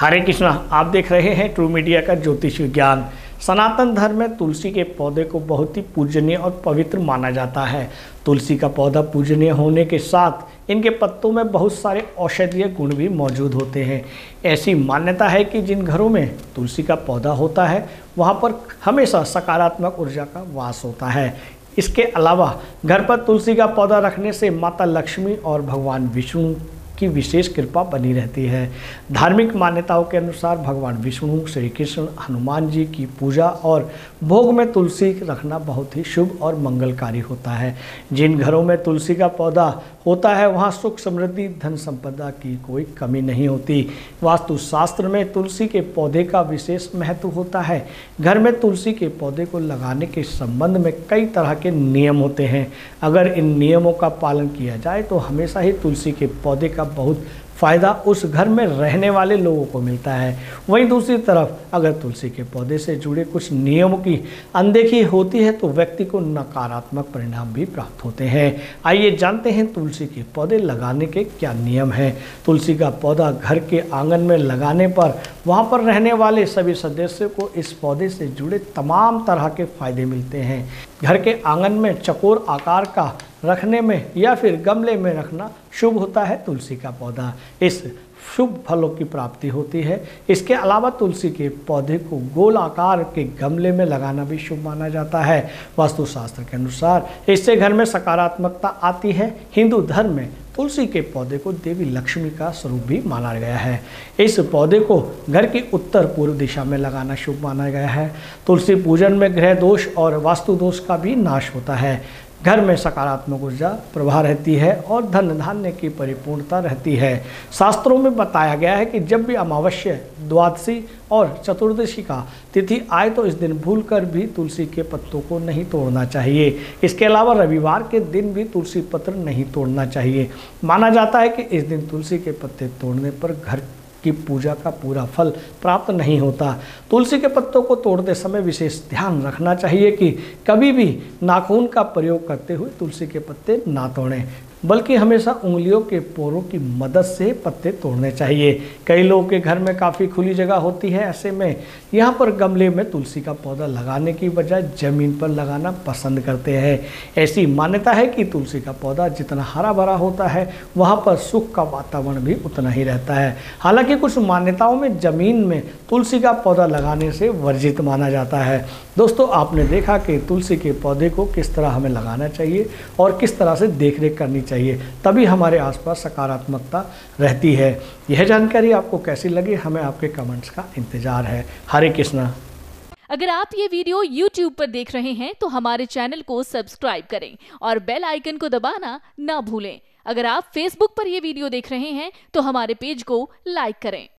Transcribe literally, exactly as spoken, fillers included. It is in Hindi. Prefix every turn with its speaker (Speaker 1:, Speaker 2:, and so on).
Speaker 1: हरे कृष्णा, आप देख रहे हैं ट्रू मीडिया का ज्योतिष विज्ञान। सनातन धर्म में तुलसी के पौधे को बहुत ही पूजनीय और पवित्र माना जाता है। तुलसी का पौधा पूजनीय होने के साथ इनके पत्तों में बहुत सारे औषधीय गुण भी मौजूद होते हैं। ऐसी मान्यता है कि जिन घरों में तुलसी का पौधा होता है वहाँ पर हमेशा सकारात्मक ऊर्जा का वास होता है। इसके अलावा घर पर तुलसी का पौधा रखने से माता लक्ष्मी और भगवान विष्णु की विशेष कृपा बनी रहती है। धार्मिक मान्यताओं के अनुसार भगवान विष्णु, श्री कृष्ण, हनुमान जी की पूजा और भोग में तुलसी रखना बहुत ही शुभ और मंगलकारी होता है। जिन घरों में तुलसी का पौधा होता है वहाँ सुख, समृद्धि, धन संपदा की कोई कमी नहीं होती। वास्तुशास्त्र में तुलसी के पौधे का विशेष महत्व होता है। घर में तुलसी के पौधे को लगाने के संबंध में कई तरह के नियम होते हैं। अगर इन नियमों का पालन किया जाए तो हमेशा ही तुलसी के पौधे का बहुत फ़ायदा उस घर में रहने वाले लोगों को मिलता है। वहीं दूसरी तरफ अगर तुलसी के पौधे से जुड़े कुछ नियमों की अनदेखी होती है तो व्यक्ति को नकारात्मक परिणाम भी प्राप्त होते हैं। आइए जानते हैं तुलसी के पौधे लगाने के क्या नियम हैं। तुलसी का पौधा घर के आंगन में लगाने पर वहाँ पर रहने वाले सभी सदस्यों को इस पौधे से जुड़े तमाम तरह के फायदे मिलते हैं। घर के आंगन में चौकोर आकार का रखने में या फिर गमले में रखना शुभ होता है। तुलसी का पौधा इस शुभ फलों की प्राप्ति होती है। इसके अलावा तुलसी के पौधे को गोल आकार के गमले में लगाना भी शुभ माना जाता है। वास्तुशास्त्र के अनुसार इससे घर में सकारात्मकता आती है। हिंदू धर्म में तुलसी के पौधे को देवी लक्ष्मी का स्वरूप भी माना गया है। इस पौधे को घर की उत्तर पूर्व दिशा में लगाना शुभ माना गया है। तुलसी पूजन में ग्रह दोष और वास्तु दोष का भी नाश होता है। घर में सकारात्मक ऊर्जा प्रवाह रहती है और धन धान्य की परिपूर्णता रहती है। शास्त्रों में बताया गया है कि जब भी अमावस्या, द्वादशी और चतुर्दशी का तिथि आए तो इस दिन भूलकर भी तुलसी के पत्तों को नहीं तोड़ना चाहिए। इसके अलावा रविवार के दिन भी तुलसी पत्र नहीं तोड़ना चाहिए। माना जाता है कि इस दिन तुलसी के पत्ते तोड़ने पर घर की पूजा का पूरा फल प्राप्त नहीं होता। तुलसी के पत्तों को तोड़ते समय विशेष ध्यान रखना चाहिए कि कभी भी नाखून का प्रयोग करते हुए तुलसी के पत्ते ना तोड़ें, बल्कि हमेशा उंगलियों के पोरों की मदद से पत्ते तोड़ने चाहिए। कई लोगों के घर में काफ़ी खुली जगह होती है, ऐसे में यहाँ पर गमले में तुलसी का पौधा लगाने की बजाय ज़मीन पर लगाना पसंद करते हैं। ऐसी मान्यता है कि तुलसी का पौधा जितना हरा भरा होता है वहाँ पर सुख का वातावरण भी उतना ही रहता है। हालांकि कुछ मान्यताओं में ज़मीन में तुलसी का पौधा लगाने से वर्जित माना जाता है। दोस्तों, आपने देखा कि तुलसी के पौधे को किस तरह हमें लगाना चाहिए और किस तरह से देखरेख करनी चाहिए, तभी हमारे आसपास सकारात्मकता रहती है। यह जानकारी आपको कैसी लगी, हमें आपके कमेंट्स का इंतजार है। हरे कृष्णा।
Speaker 2: अगर आप ये वीडियो यूट्यूब पर देख रहे हैं तो हमारे चैनल को सब्सक्राइब करें और बेल आइकन को दबाना ना भूलें। अगर आप फेसबुक पर ये वीडियो देख रहे हैं तो हमारे पेज को लाइक करें।